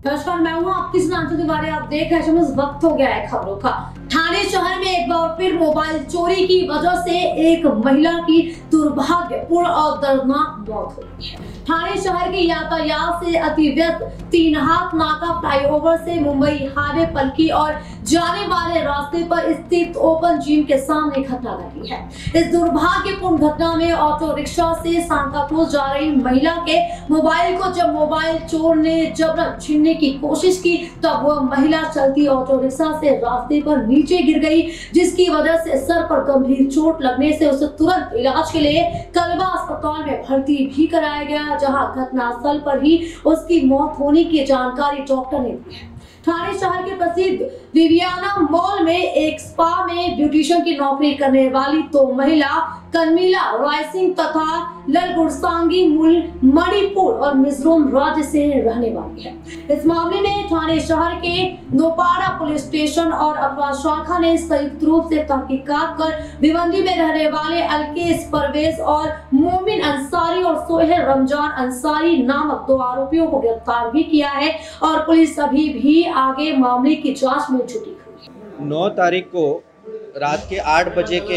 नमस्कार, मैं हूं आपकी सुनांशु तिवारी। आप देख रहे हैं, वक्त हो गया है खबरों का। ठाणे शहर में एक बार फिर मोबाइल चोरी की वजह से एक महिला की दुर्भाग्यपूर्ण और दर्दनाक मौत हो गई है। ठाणे शहर के यातायात से अति व्यस्त तीन हाथ नाका फ्लाईओवर से मुंबई हाईवे पलकी और जाने वाले रास्ते पर स्थित ओपन जिम के सामने घटना घटी है। इस दुर्भाग्यपूर्ण घटना में ऑटो रिक्शा से सांताक्रूज जा रही महिला के मोबाइल को जब मोबाइल चोर ने जबरन छीनने की कोशिश की, तब वह महिला चलती ऑटो रिक्शा से रास्ते पर नीचे गिर गई, जिसकी वजह से सर पर गंभीर चोट लगने से उसे तुरंत इलाज के लिए कलवा अस्पताल में भर्ती भी कराया गया, जहां घटनास्थल पर ही उसकी मौत होने की जानकारी डॉक्टर ने दी है। ठाणे शहर के प्रसिद्ध विवियाना मॉल में एक स्पा में ब्यूटिशियन की नौकरी करने वाली दो महिला कन्मीला राय सिंह तथा ललगुरसांगी मूल मणिपुर और मिजोरम राज्य से रहने वाली है। इस मामले में ठाणे शहर के नोपाड़ा पुलिस स्टेशन और अपराध शाखा ने संयुक्त रूप से तहकीकात कर भिवंडी में रहने वाले अलकेश परवेज और मोमिन अंसारी और सोहेल रमजान अंसारी नामक दो आरोपियों को गिरफ्तार भी किया है और पुलिस अभी भी आगे मामले की जांच में जुटी हुई है। 9 तारीख को रात के 8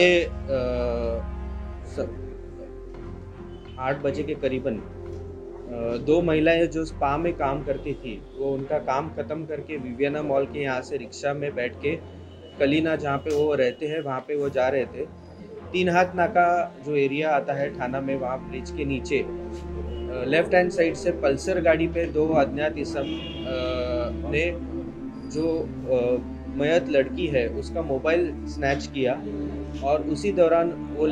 बजे के करीबन दो महिलाएं जो स्पा में काम करती थी, वो उनका काम ख़त्म करके विवियाना मॉल के यहाँ से रिक्शा में बैठ के कलीना, जहाँ पे वो रहते हैं, वहाँ पे वो जा रहे थे। तीन हाथ नाका जो एरिया आता है थाना में, वहाँ ब्रिज के नीचे लेफ्ट हैंड साइड से पल्सर गाड़ी पे दो अज्ञात इसम ने जो मयत लड़की है उसका मोबाइल स्नैच किया और उसी दौरान वो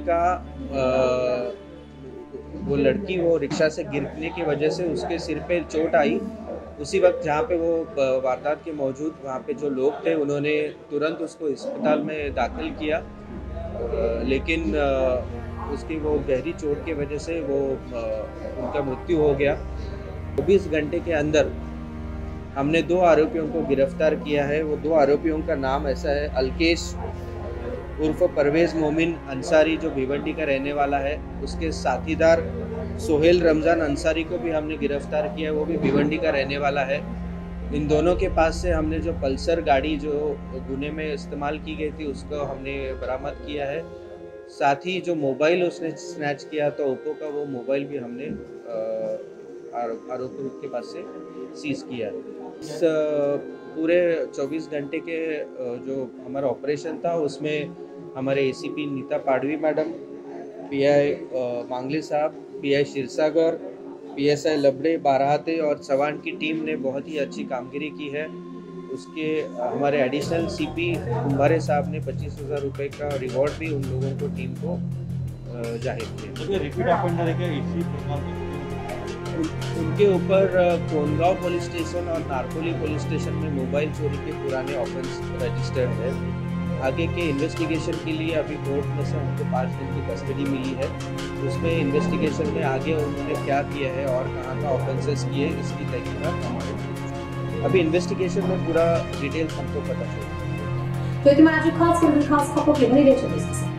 लड़की वो रिक्शा से गिरने की वजह से उसके सिर पे चोट आई। उसी वक्त जहाँ पे वो वारदात के मौजूद वहाँ पे जो लोग थे, उन्होंने तुरंत उसको अस्पताल में दाखिल किया, लेकिन उसकी वो गहरी चोट की वजह से वो उनका मृत्यु हो गया। 24 घंटे के अंदर हमने 2 आरोपियों को गिरफ्तार किया है। वो 2 आरोपियों का नाम ऐसा है, अलकेश उर्फ परवेज मोमिन अंसारी जो भिवंडी का रहने वाला है, उसके साथीदार सोहेल रमजान अंसारी को भी हमने गिरफ्तार किया है, वो भी भिवंडी का रहने वाला है। इन दोनों के पास से हमने जो पल्सर गाड़ी जो गुने में इस्तेमाल की गई थी उसको हमने बरामद किया है। साथ ही जो मोबाइल उसने स्नैच किया तो ओप्पो का, वो मोबाइल भी हमने आरोपी के पास से सीज किया। इस पूरे 24 घंटे के जो हमारा ऑपरेशन था उसमें हमारे ACP Neeta Padvi madam, PI Mangle साहब, पीआई क्षीरसागर, पीएसआई लबड़े, बाराहाते और चवान की टीम ने बहुत ही अच्छी कामगिरी की है। उसके हमारे एडिशनल सीपी कुंभारे साहब ने 25,000 रुपये का रिवॉर्ड भी उन लोगों को, टीम को जाहिर किया। रिपीट ऑफेंडर है क्या इसी उनके ऊपर कोनगांव पुलिस स्टेशन और नारकोली पुलिस स्टेशन में मोबाइल चोरी के पुराने ऑफेंस रजिस्टर्ड है। आगे के इन्वेस्टिगेशन के लिए अभी कोर्ट में से हमको 5 दिन की कस्टडी मिली है। उसमें इन्वेस्टिगेशन में आगे उन्होंने क्या किया है और कहाँ का ऑफेंसेस किए, इसकी तहकीकात हमारे अभी इन्वेस्टिगेशन में पूरा डिटेल्स हमको पता चलेगा। तो खास खबरों के लिए